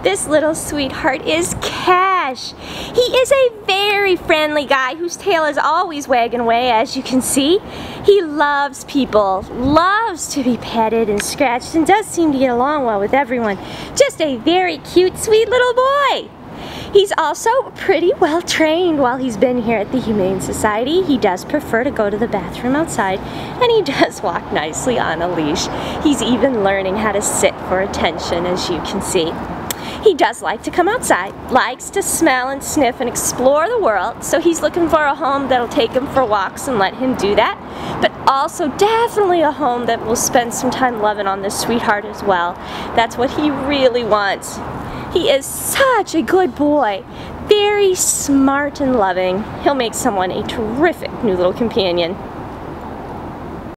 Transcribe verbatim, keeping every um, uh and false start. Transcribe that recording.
This little sweetheart is Cash. He is a very friendly guy whose tail is always wagging away, as you can see. He loves people, loves to be petted and scratched, and does seem to get along well with everyone. Just a very cute, sweet little boy. He's also pretty well trained while he's been here at the Humane Society. He does prefer to go to the bathroom outside, and he does walk nicely on a leash. He's even learning how to sit for attention, as you can see. He does like to come outside, likes to smell and sniff and explore the world, so he's looking for a home that'll take him for walks and let him do that, but also definitely a home that will spend some time loving on this sweetheart as well. That's what he really wants. He is such a good boy, very smart and loving. He'll make someone a terrific new little companion.